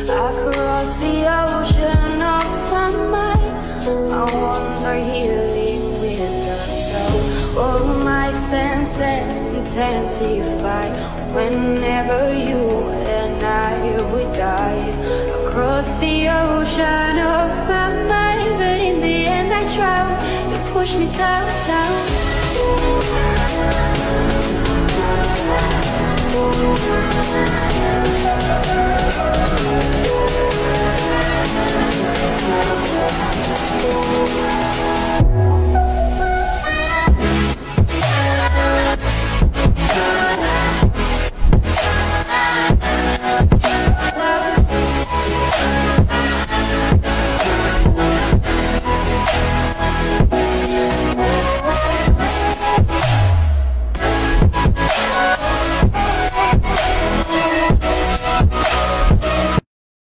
Across the ocean of my mind, I wander healing with the soul. All my senses intensify whenever you and I would die. Across the ocean of my mind, but in the end I drown. You push me down, down.